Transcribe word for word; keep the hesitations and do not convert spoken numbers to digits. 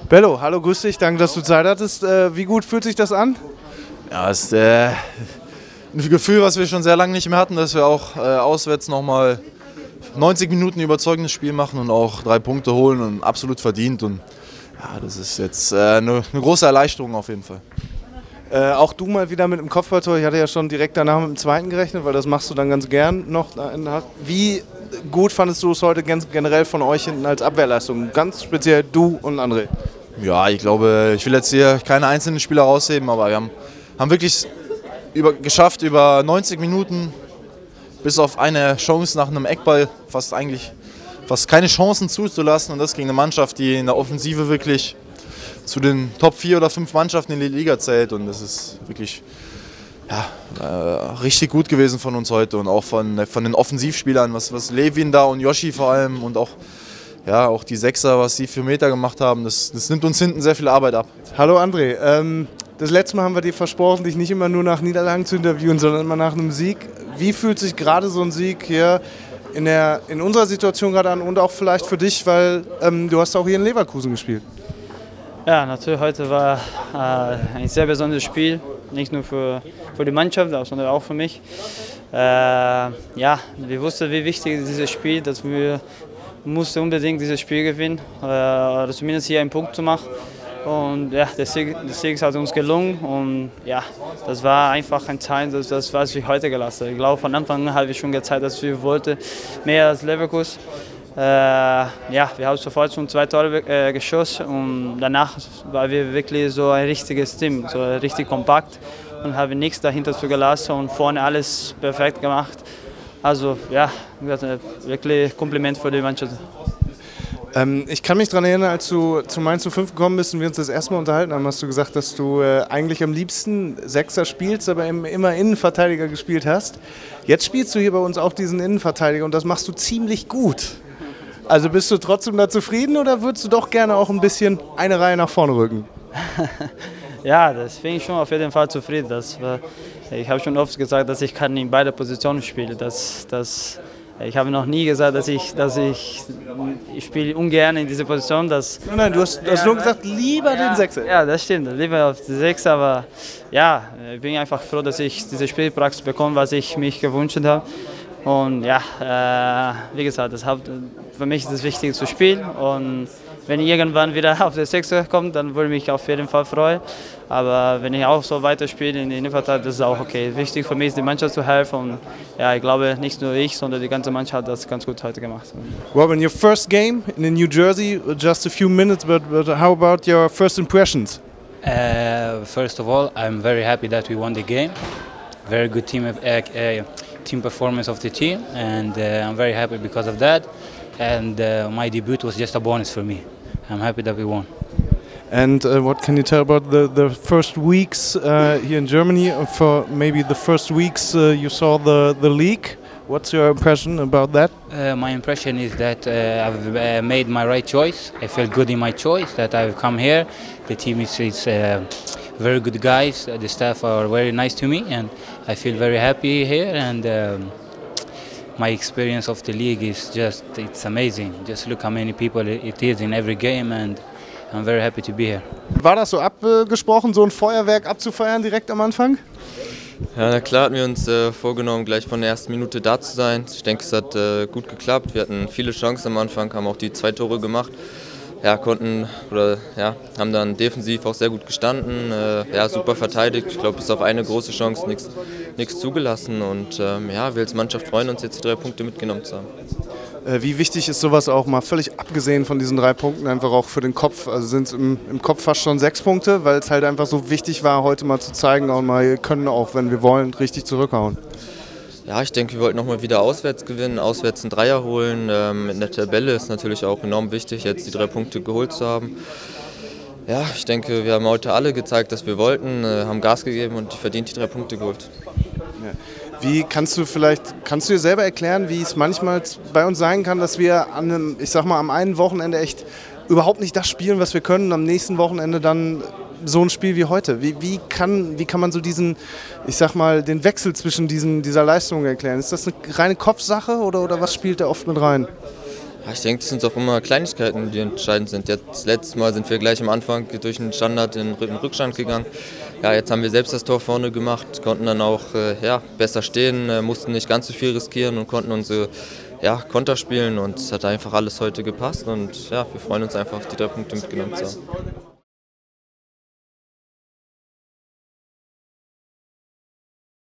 Bello, hallo, grüß dich, danke, dass du Zeit hattest. Äh, wie gut fühlt sich das an? Ja, es ist äh, ein Gefühl, was wir schon sehr lange nicht mehr hatten, dass wir auch äh, auswärts nochmal neunzig Minuten überzeugendes Spiel machen und auch drei Punkte holen und absolut verdient. Und ja, das ist jetzt äh, eine, eine große Erleichterung auf jeden Fall. Äh, auch du mal wieder mit dem Kopfballtor. Ich hatte ja schon direkt danach mit dem zweiten gerechnet, weil das machst du dann ganz gern noch. Wie gut fandest du es heute ganz generell von euch hinten als Abwehrleistung? Ganz speziell du und André. Ja, ich glaube, ich will jetzt hier keine einzelnen Spieler rausheben, aber wir haben, haben wirklich über, geschafft, über neunzig Minuten bis auf eine Chance nach einem Eckball fast eigentlich fast keine Chancen zuzulassen. Und das gegen eine Mannschaft, die in der Offensive wirklich zu den Top vier oder fünf Mannschaften in der Liga zählt. Und das ist wirklich ja, äh, richtig gut gewesen von uns heute und auch von, von den Offensivspielern, was, was Levin da und Yoshi vor allem und auch, ja, auch die Sechser, was sie für Meter gemacht haben, das, das nimmt uns hinten sehr viel Arbeit ab. Hallo André, ähm, das letzte Mal haben wir dir versprochen, dich nicht immer nur nach Niederlagen zu interviewen, sondern immer nach einem Sieg. Wie fühlt sich gerade so ein Sieg hier in, der, in unserer Situation gerade an und auch vielleicht für dich, weil ähm, du hast auch hier in Leverkusen gespielt? Ja, natürlich heute war äh, ein sehr besonderes Spiel, nicht nur für, für die Mannschaft, sondern auch für mich. Äh, ja, wir wussten, wie wichtig ist dieses Spiel, dass wir mussten unbedingt dieses Spiel gewinnen, äh, oder zumindest hier einen Punkt zu machen. Und ja, der Sieg, der Sieg hat uns gelungen und ja, das war einfach ein Zeichen, dass das was wir heute gelassen haben. Ich glaube, von Anfang an habe ich schon gezeigt, dass wir wollten mehr als Leverkusen. Äh, ja, wir haben sofort schon zwei Tore äh, geschossen und danach waren wir wirklich so ein richtiges Team, so richtig kompakt und haben nichts dahinter zugelassen und vorne alles perfekt gemacht. Also ja, wirklich Kompliment für die Mannschaft. Ähm, ich kann mich daran erinnern, als du zu Mainz null fünf gekommen bist und wir uns das erste Mal unterhalten haben, hast du gesagt, dass du äh, eigentlich am liebsten Sechser spielst, aber immer Innenverteidiger gespielt hast. Jetzt spielst du hier bei uns auch diesen Innenverteidiger und das machst du ziemlich gut. Also bist du trotzdem da zufrieden oder würdest du doch gerne auch ein bisschen eine Reihe nach vorne rücken? Ja, das bin ich schon auf jeden Fall zufrieden. Das, ich habe schon oft gesagt, dass ich kann in beide Positionen spielen. Das, das, ich habe noch nie gesagt, dass ich, dass ich, ich spiele ungern in dieser Position. Dass, nein, nein, du hast, du hast nur gesagt, lieber ja, den Sechser. Ja, das stimmt, lieber auf den Sechser. Aber ja, ich bin einfach froh, dass ich diese Spielpraxis bekomme, was ich mich gewünscht habe. Und ja, äh, wie gesagt, das Haupt, für mich ist es wichtig zu spielen. Und wenn ich irgendwann wieder auf den Sechser kommt, dann würde ich mich auf jeden Fall freuen. Aber wenn ich auch so weiterspiele in der Innenverteidigung, das ist auch okay. Wichtig für mich ist, die Mannschaft zu helfen. Und ja, ich glaube, nicht nur ich, sondern die ganze Mannschaft hat das ganz gut heute gemacht. Robin, your first game in New Jersey, just a few minutes, but, but how about your first impressions? Uh, first of all, I'm very happy that we won the game. Very good team, uh, uh, team performance of the team, and uh, I'm very happy because of that. And uh, my debut was just a bonus for me. I'm happy that we won. And uh, what can you tell about the, the first weeks uh, here in Germany? For maybe the first weeks uh, you saw the, the league. What's your impression about that? Uh, my impression is that uh, I've uh, made my right choice. I feel good in my choice that I've come here. The team is, is uh, very good guys. The staff are very nice to me, and I feel very happy here. And um, my experience of the league is just, it's amazing. Just look how many people it is in every game, and I'm very happy to be here. War das so abgesprochen, so ein Feuerwerk abzufeiern direkt am Anfang? Ja, na klar hatten wir uns äh, vorgenommen, gleich von der ersten Minute da zu sein. Ich denke, es hat äh, gut geklappt. Wir hatten viele Chancen am Anfang, haben auch die zwei Tore gemacht. Ja, konnten oder ja, haben dann defensiv auch sehr gut gestanden, äh, ja, super verteidigt. Ich glaube, bis auf eine große Chance nichts zugelassen. Und ähm, ja, wir als Mannschaft freuen uns jetzt, die drei Punkte mitgenommen zu haben. Äh, wie wichtig ist sowas auch mal, völlig abgesehen von diesen drei Punkten, einfach auch für den Kopf? Also sind es im, im Kopf fast schon sechs Punkte, weil es halt einfach so wichtig war, heute mal zu zeigen, und mal, wir können auch, wenn wir wollen, richtig zurückhauen. Ja, ich denke, wir wollten nochmal wieder auswärts gewinnen, auswärts einen Dreier holen. Ähm, in der Tabelle ist natürlich auch enorm wichtig, jetzt die drei Punkte geholt zu haben. Ja, ich denke, wir haben heute alle gezeigt, dass wir wollten, äh, haben Gas gegeben und verdient die drei Punkte geholt. Ja. Wie kannst du vielleicht, kannst du dir selber erklären, wie es manchmal bei uns sein kann, dass wir an einem, ich sag mal, am einen Wochenende echt überhaupt nicht das spielen, was wir können, und am nächsten Wochenende dann so ein Spiel wie heute? Wie, wie, kann, wie kann man so diesen, ich sag mal, den Wechsel zwischen diesen, dieser Leistung erklären? Ist das eine reine Kopfsache oder, oder was spielt da oft mit rein? Ich denke, das sind auch immer Kleinigkeiten, die entscheidend sind. Jetzt, letztes Mal sind wir gleich am Anfang durch den Standard in den Rückstand gegangen. Ja, jetzt haben wir selbst das Tor vorne gemacht, konnten dann auch äh, ja, besser stehen, äh, mussten nicht ganz so viel riskieren und konnten unsere ja, Konter spielen. Und es hat einfach alles heute gepasst. Und ja, wir freuen uns einfach, die drei Punkte mitgenommen zu haben.